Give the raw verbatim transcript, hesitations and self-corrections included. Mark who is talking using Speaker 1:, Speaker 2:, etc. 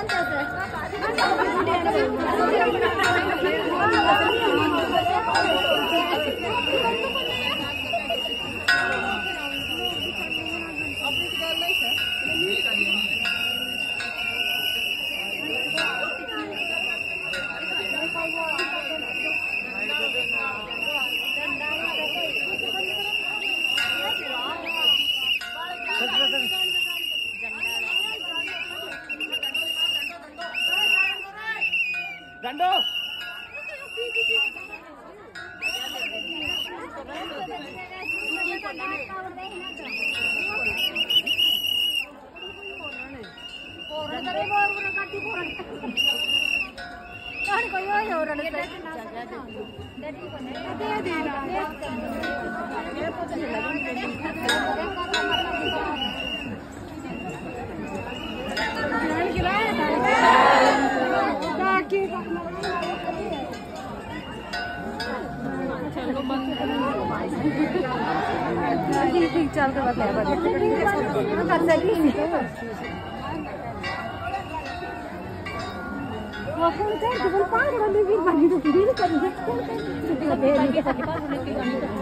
Speaker 1: डंडो
Speaker 2: ठीक चल के बताया वो कौन है? वो पागल है, लेकिन बाकी तो किसी ने कर दिया।